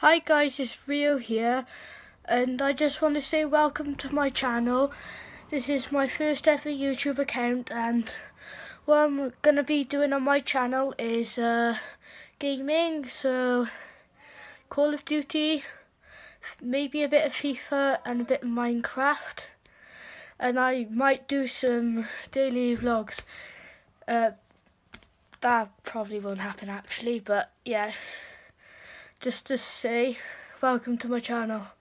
Hi guys, it's Rio here, and I just want to say welcome to my channel. This is my first ever YouTube account, and what I'm going to be doing on my channel is gaming, so Call of Duty, maybe a bit of FIFA and a bit of Minecraft, and I might do some daily vlogs. That probably won't happen actually, but yeah. Just to say, welcome to my channel.